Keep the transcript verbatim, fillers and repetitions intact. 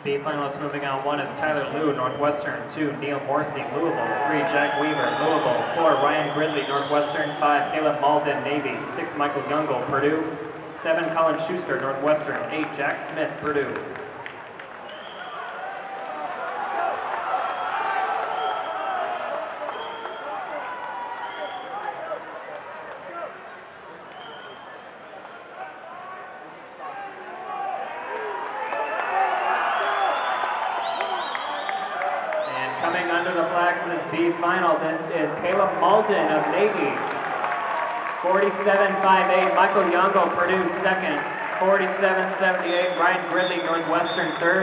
B finalists moving on. One is Tyler Liu, Northwestern. Two, Neil Morsey, Louisville. Three, Jack Weaver, Louisville. Four, Ryan Gridley, Northwestern. Five, Caleb Malden, Navy. Six, Michael Youngle, Purdue. Seven, Colin Schuster, Northwestern. Eight, Jack Smith, Purdue. Coming under the flags of this B final, this is Caleb Malden of Navy. forty-seven five eight, Michael Youngle, Purdue second. forty-seven seventy-eight, Ryan Gridley, Northwestern third.